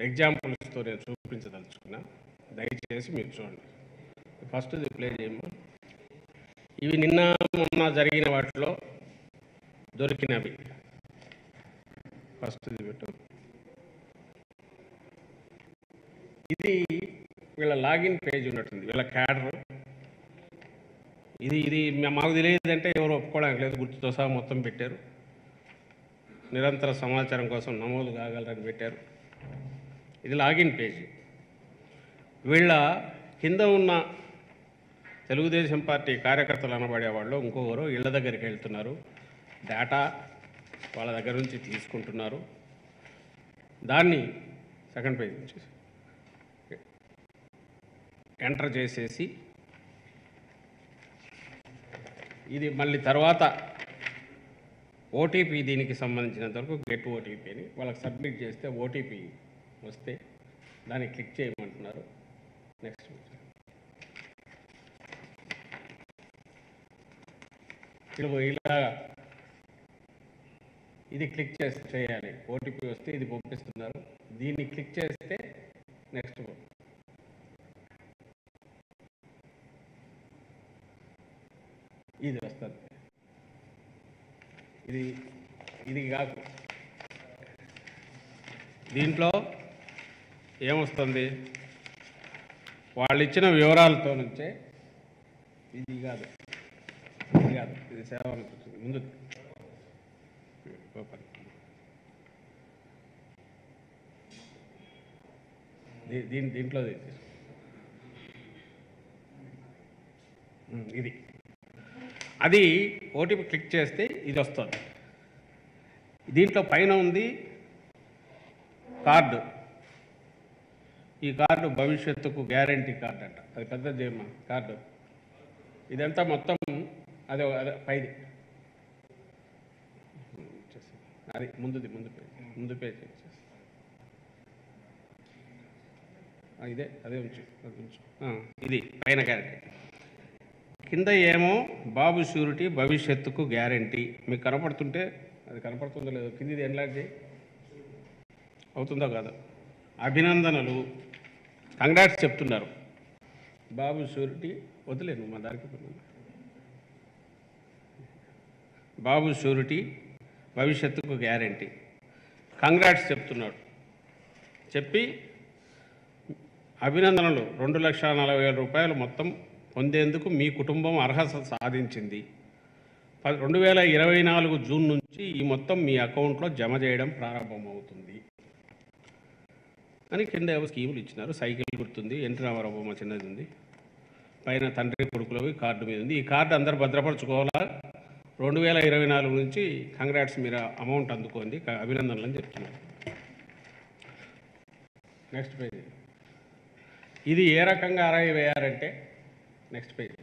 ఎగ్జాంపుల్స్తో నేను చూపించదలుచుకున్నా, దయచేసి మీరు చూడండి. ఫస్ట్ ఇది ప్లే చేయము. ఇవి నిన్న మొన్న జరిగిన వాటిలో దొరికినవి. ఫస్ట్ ఇది పెట్టు. ఇది వీళ్ళ లాగిన్ పేజ్ ఉన్నట్టుంది, వీళ్ళ క్యాడర్. ఇది మాకు తెలియదంటే ఎవరు ఒప్పుకోవడానికి లేదు, గుర్తుతో సహా మొత్తం పెట్టారు. నిరంతర సమాచారం కోసం నమోదు కాగలరని పెట్టారు. ఇది లాగిన్ పేజ్. వీళ్ళ కింద ఉన్న తెలుగుదేశం పార్టీ కార్యకర్తలు అనబడేవాళ్ళు ఇంకొకరు ఇళ్ళ దగ్గరికి వెళ్తున్నారు, డేటా వాళ్ళ దగ్గర నుంచి తీసుకుంటున్నారు. దాన్ని సెకండ్ పేజ్ నుంచి ఎంటర్ చేసేసి ఇది మళ్ళీ తర్వాత ఓటీపీ దీనికి సంబంధించినంత వరకు గెట్ ఓటీపీ అని వాళ్ళకి సబ్మిట్ చేస్తే ఓటీపీ వస్తే దాన్ని క్లిక్ చేయమంటున్నారు. నెక్స్ట్ ఇలా ఇది క్లిక్ చేయాలి. ఓటీపీ వస్తే ఇది పంపిస్తున్నారు. దీన్ని క్లిక్ చేస్తే నెక్స్ట్ ఇది వస్తుంది. ఇది కాదు, దీంట్లో ఏమొస్తుంది, వాళ్ళు ఇచ్చిన వివరాలతో నుంచే ఇది కాదు ఇది సేవ అనిపిస్తుంది. ముందు దీంట్లో ఇది అది ఓటీపీ క్లిక్ చేస్తే ఇది వస్తుంది. దీంట్లో పైన ఉంది కార్డు. ఈ కార్డు భవిష్యత్తుకు గ్యారంటీ కార్డు అంట. అది పెద్ద జేమ కార్డు. ఇదంతా మొత్తం అదే పైది. అది ముందు పేజ్ అదే ఉంచు. ఇది పైన గ్యారంటీ. కింద ఏమో బాబు షూరిటీ భవిష్యత్తుకు గ్యారంటీ. మీకు కనపడుతుంటే అది కనపడుతుందో లేదో కింద ఇది ఎన్లార్జ్ అవుతుందో కాదు. అభినందనలు, కంగ్రాట్స్ చెప్తున్నారు. బాబు షూరిటీ వదిలేను మా దానికి. బాబు షూరిటీ భవిష్యత్తుకు గ్యారంటీ, కంగ్రాట్స్ చెప్తున్నాడు. చెప్పి అభినందనలు 2,40,000 రూపాయలు మొత్తం పొందేందుకు మీ కుటుంబం అర్హత సాధించింది. 2024 జూన్ నుంచి ఈ మొత్తం మీ అకౌంట్లో జమ చేయడం ప్రారంభమవుతుంది అని కింద ఏవో స్కీములు ఇచ్చినారు. సైకిల్ గుర్తుంది, ఎన్టీ రామారావు బొమ్మ చిన్నది ఉంది, పైన తండ్రి కొడుకులవి కార్డు మీద ఉంది. ఈ కార్డు అందరు భద్రపరచుకోవాలా. 2024 నుంచి కంగ్రాట్స్, మీరు అమౌంట్ అందుకోండి, అభినందనలు అని చెప్తున్నారు. Next page. ఇది ఏ రకంగా అరైవ్ వేయారంటే నెక్స్ట్ పేజ్.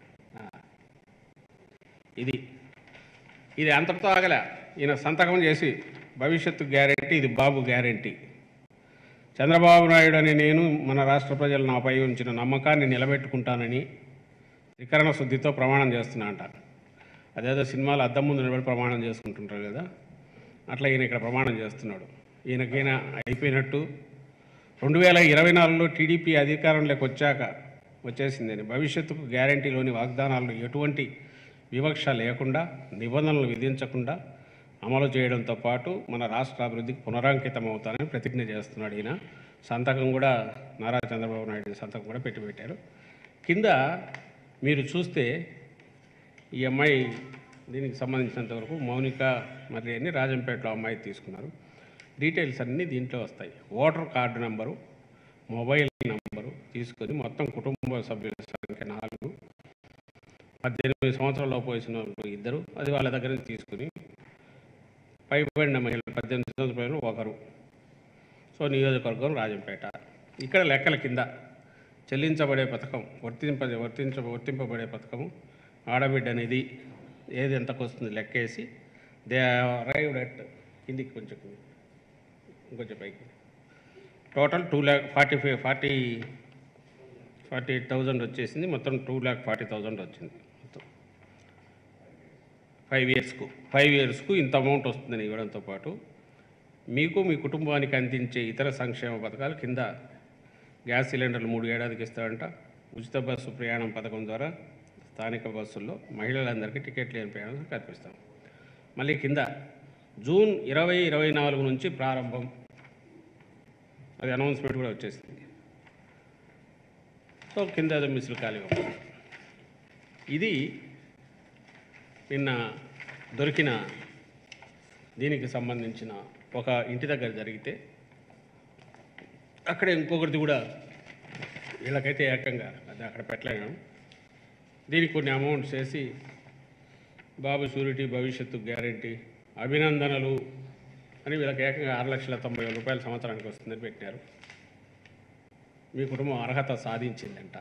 ఇది అంతటితో ఆగలే. ఈయన సంతకం చేసి భవిష్యత్తు గ్యారెంటీ, ఇది బాబు గ్యారెంటీ. చంద్రబాబు నాయుడు అని నేను మన రాష్ట్ర ప్రజలు నాపై ఉంచిన నమ్మకాన్ని నిలబెట్టుకుంటానని త్రికరణ శుద్ధితో ప్రమాణం చేస్తున్నా అంట. అదేదో సినిమాలు అద్దం ముందు నిలబడి ప్రమాణం చేసుకుంటుంటారు కదా, అట్లా ఈయన ఇక్కడ ప్రమాణం చేస్తున్నాడు. ఈయనకైనా అయిపోయినట్టు 2024లో టీడీపీ అధికారంలోకి వచ్చేసిందని భవిష్యత్తుకు గ్యారంటీలోని వాగ్దానాలను ఎటువంటి వివక్ష లేకుండా, నిబంధనలు విధించకుండా అమలు చేయడంతో పాటు మన రాష్ట్ర అభివృద్ధికి పునరాంకితం అవుతానని ప్రతిజ్ఞ చేస్తున్నాడు. ఈయన సంతకం కూడా నారా చంద్రబాబు నాయుడు సంతకం కూడా పెట్టారు. కింద మీరు చూస్తే ఈ అమ్మాయి దీనికి సంబంధించినంతవరకు మౌనిక మరి అని రాజంపేటలో అమ్మాయి తీసుకున్నారు. డీటెయిల్స్ అన్నీ దీంట్లో వస్తాయి. Voter card number, mobile number తీసుకొని మొత్తం కుటుంబ సభ్యుల సంఖ్య 4, 18 సంవత్సరాల వయసున్న 2, అది వాళ్ళ దగ్గర నుంచి తీసుకుని పైబడిన మహిళలు 18 సంవత్సరాలు 1. సో నియోజకవర్గం రాజంపేట. ఇక్కడ లెక్కల కింద చెల్లించబడే పథకం, వర్తింపబడే పథకము, ఆడబిడ్డ నిధి ఏది ఎంతకు వస్తుంది లెక్కేసి దే అరైవ్డ్ అట్ కిందికి కొంచెం పైకి టోటల్ 2,48,000 వచ్చేసింది. మొత్తం 2,40,000 వచ్చింది. మొత్తం 5 ఇయర్స్కు ఇంత అమౌంట్ వస్తుందని ఇవ్వడంతో పాటు మీకు మీ కుటుంబానికి అందించే ఇతర సంక్షేమ పథకాలు కింద గ్యాస్ సిలిండర్లు 3 ఏడాదికి ఇస్తారంట. ఉచిత బస్సు ప్రయాణం పథకం ద్వారా స్థానిక బస్సుల్లో మహిళలందరికీ టికెట్ లేని ప్రయాణం కల్పిస్తాం. మళ్ళీ కింద జూన్ 2024 నుంచి ప్రారంభం, అది అనౌన్స్మెంట్ కూడా వచ్చేసింది. సో కింద ఏదో మిస్లు ఖాళీగా ఉంది. ఇది నిన్న దొరికిన దీనికి సంబంధించిన ఒక ఇంటి దగ్గర జరిగితే అక్కడ ఇంకొకరిది కూడా వీళ్ళకైతే ఏకంగా అది అక్కడ పెట్టలేను. దీనికి కొన్ని అమౌంట్స్ వేసి బాబు షూరిటీ భవిష్యత్తు గ్యారంటీ అభినందనలు అని వీళ్ళకి ఏకంగా 6,90,000 రూపాయల సంవత్సరానికి వస్తుందని పెట్టారు. మీ కుటుంబం అర్హత సాధించిందంట.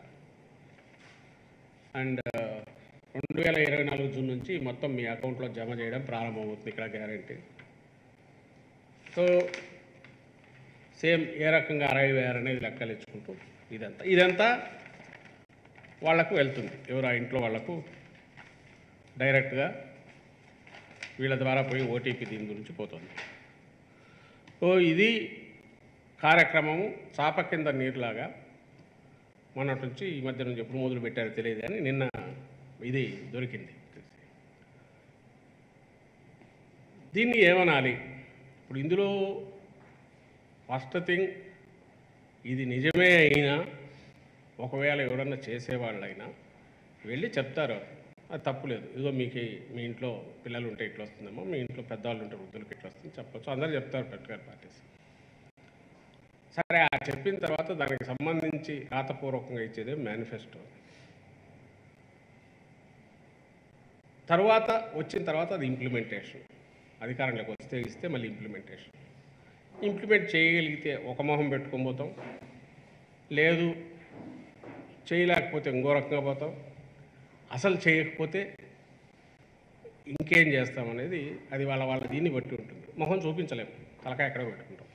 అండ్ 2024 జూన్ నుంచి మొత్తం మీ అకౌంట్లో జమ చేయడం ప్రారంభమవుతుంది ఇక్కడ గ్యారంటీ. సో సేమ్ ఏ రకంగా 60,000 అనేది లెక్కలు ఇచ్చుకుంటూ ఇదంతా వాళ్లకు వెళ్తుంది. ఎవరు ఆ ఇంట్లో వాళ్లకు డైరెక్ట్గా వీళ్ళ ద్వారా పోయి ఓటీపీ దీని గురించి పోతుంది. సో ఇది కార్యక్రమము చాప కింద నీరులాగా మొన్నటి నుంచి ఈ మధ్య నుంచి ఎప్పుడు మొదలు పెట్టారో తెలియదు కానీ నిన్న ఇది దొరికింది. దీన్ని ఏమనాలి? ఇప్పుడు ఇందులో ఫస్ట్ థింగ్, ఇది నిజమే అయినా ఒకవేళ ఎవరన్నా చేసేవాళ్ళైనా వెళ్ళి చెప్తారు, అది తప్పులేదు. ఇదిగో మీకు మీ ఇంట్లో పిల్లలు ఉంటే ఇట్లా వస్తుందేమో, మీ ఇంట్లో పెద్దవాళ్ళు ఉంటే వృద్ధులకి ఇట్లా వస్తుంది చెప్పచ్చు. అందరూ చెప్తారు పొలిటికల్ పార్టీస్. సరే, ఆ చెప్పిన తర్వాత దానికి సంబంధించి రాతపూర్వకంగా ఇచ్చేదే మేనిఫెస్టో. వచ్చిన తర్వాత అది ఇంప్లిమెంటేషన్. అధికారంలోకి వస్తే ఇస్తే మళ్ళీ ఇంప్లిమెంటేషన్. ఇంప్లిమెంట్ చేయగలిగితే ఒక మొహం పెట్టుకొని పోతాం, లేదు చేయలేకపోతే ఇంకో రకంగా పోతాం, అసలు చేయకపోతే ఇంకేం చేస్తామనేది అది వాళ్ళ దీన్ని బట్టి ఉంటుంది. మొహం చూపించలేము, తలకాయ ఎక్కడ పెట్టుకుంటాం.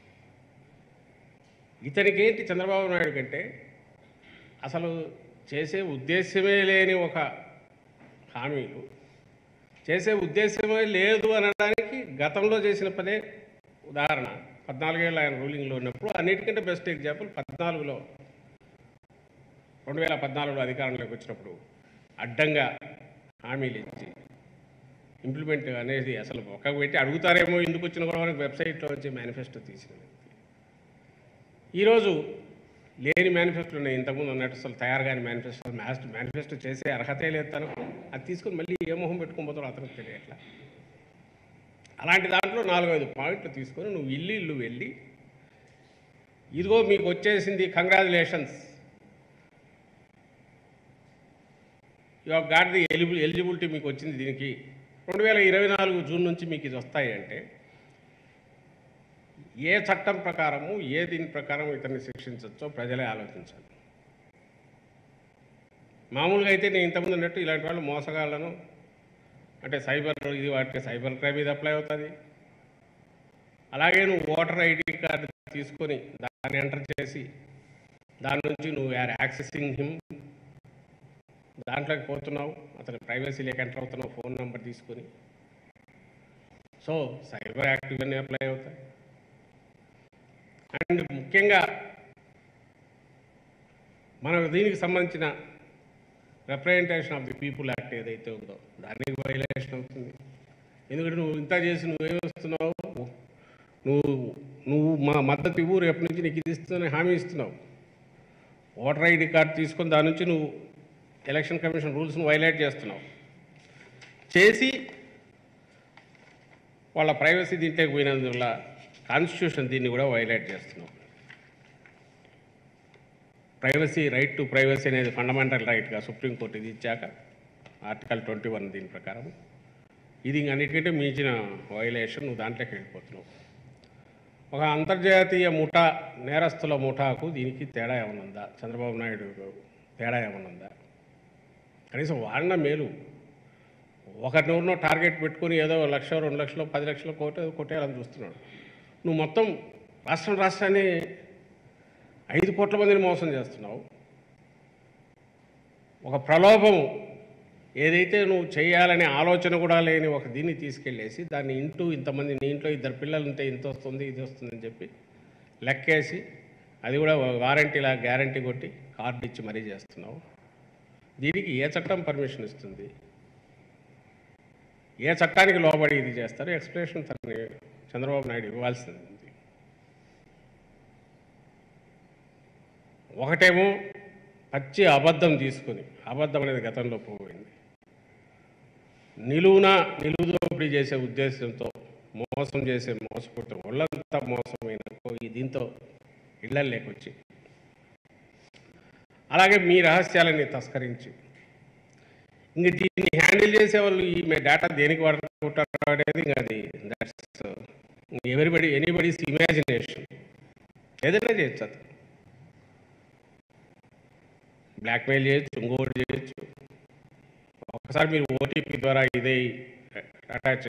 ఇతనికి ఏంటి చంద్రబాబు నాయుడు కంటే అసలు చేసే ఉద్దేశమే లేని ఒక హామీలు, చేసే ఉద్దేశమే లేదు అనడానికి గతంలో చేసిన పదే ఉదాహరణ. 14 ఏళ్ళు ఆయన రూలింగ్లో ఉన్నప్పుడు అన్నిటికంటే బెస్ట్ ఎగ్జాంపుల్ 2014లో అధికారంలోకి వచ్చినప్పుడు అడ్డంగా హామీలు ఇచ్చి ఇంప్లిమెంట్ అనేది అసలు ఒక్క పెట్టి అడుగుతారేమో ఎందుకు వచ్చిన కూడా వెబ్సైట్లో వచ్చి మేనిఫెస్టో తీసిన వ్యక్తి. ఈరోజు లేని మేనిఫెస్టోని ఇంతకుముందు ఉన్నట్టు అసలు తయారు కాని మేనిఫెస్టో చేసే అర్హతే లేదు తనకు. అది తీసుకొని మళ్ళీ ఏ మొహం పెట్టుకోబోతాడో అతనికి తెలియట్లా. అలాంటి దాంట్లో 4-5 పాయింట్లు తీసుకొని నువ్వు ఇల్లు వెళ్ళి ఇదిగో మీకు వచ్చేసింది, congratulations, you have got the eligibility మీకు వచ్చింది, దీనికి 2024 జూన్ నుంచి మీకు ఇది వస్తాయి అంటే ఏ చట్టం ప్రకారము దీని ప్రకారం ఇతన్ని శిక్షించవచ్చో ప్రజలే ఆలోచించాలి. మామూలుగా అయితే నేను ఇంతకుముందు అన్నట్టు ఇలాంటి వాళ్ళు మోసగాళ్ళను అంటే వాటికి సైబర్ క్రైమ్ ఇది అప్లై అవుతుంది. అలాగే నువ్వు ఓటర్ ఐడి కార్డు తీసుకొని దాన్ని ఎంటర్ చేసి దాని నుంచి నువ్వు యాక్సెసింగ్ హిమ్ దాంట్లోకి పోతున్నావు, అతని ప్రైవసీలోకి ఎంటర్ అవుతున్నావు ఫోన్ నెంబర్ తీసుకొని. సో సైబర్ యాక్ట్ ఇవన్నీ అప్లై అవుతాయి. అండ్ ముఖ్యంగా మనకు దీనికి సంబంధించిన representation of the people act ఏదైతే ఉందో దానికి వైలేషన్ అవుతుంది. ఎందుకంటే నువ్వు ఇంత చేసి నువ్వేమిస్తున్నావు, నువ్వు మా మద్దతు ఇవ్వు, రేపు నుంచి నీకు ఇది ఇస్తుందని హామీ ఇస్తున్నావు. ఓటర్ ఐడి కార్డు తీసుకొని దాని నుంచి నువ్వు ఎలక్షన్ కమిషన్ రూల్స్ను వైలేట్ చేస్తున్నావు. చేసి వాళ్ళ ప్రైవసీ దీంట్లోకి పోయినందువల్ల కాన్స్టిట్యూషన్ దీన్ని కూడా వైలేట్ చేస్తున్నాం. ప్రైవసీ, రైట్ టు ప్రైవసీ అనేది ఫండమెంటల్ రైట్గా సుప్రీంకోర్టు ఇది ఇచ్చాక ఆర్టికల్ 21 దీని ప్రకారం ఇది అన్నిటికంటే మించిన వైలేషన్. నువ్వు దాంట్లోకి వెళ్ళిపోతున్నావు. ఒక అంతర్జాతీయ ముఠా, నేరస్తుల ముఠాకు దీనికి తేడా ఏమనుందా? చంద్రబాబు నాయుడు తేడా ఏమనుందా? కనీసం వాడిన మేలు. ఒకరినెవరినో టార్గెట్ పెట్టుకొని ఏదో 1,00,000, 2,00,000, 10 లక్షల కొట్టేయాలని చూస్తున్నాడు. నువ్వు మొత్తం రాష్ట్రాన్ని 5 కోట్ల మందిని మోసం చేస్తున్నావు. ఒక ప్రలోభం ఏదైతే నువ్వు చేయాలనే ఆలోచన కూడా లేని ఒక దీన్ని తీసుకెళ్ళేసి దాన్ని ఇంతమంది నీ ఇంట్లో ఇద్దరు పిల్లలు ఉంటే ఇంత వస్తుంది ఇది వస్తుంది అని చెప్పి లెక్కేసి అది కూడా వారంటీలా గ్యారంటీ కొట్టి కార్డు ఇచ్చి మరీ చేస్తున్నావు. దీనికి ఏ చట్టం పర్మిషన్ ఇస్తుంది? ఏ చట్టానికి లోబడి ఇది చేస్తారు? ఎక్స్ప్లెనేషన్ చంద్రబాబు నాయుడు ఇవ్వాల్సింది. ఒకటేమో పచ్చి అబద్ధం తీసుకొని, అబద్ధం అనేది గతంలో పోయింది, నిలువుదోపిడీ చేసే ఉద్దేశంతో మోసం చేసే మోసపోతాం ఒళ్ళంతా మోసమైన దీంతో ఇళ్లలోకి అలాగే మీ రహస్యాలని తస్కరించి ఇంక దీన్ని హ్యాండిల్ చేసేవాళ్ళు ఈ డేటా దేనికి వాడుకుంటారు అనేది అది దట్స్ ఎనీబడీస్ ఇమాజినేషన్. ఏదైనా చేయొచ్చు, అది బ్లాక్మెయిల్ చేయొచ్చు, ఇంకోటి చేయొచ్చు. ఒకసారి మీరు ఓటీపీ ద్వారా ఇదే అటాచ్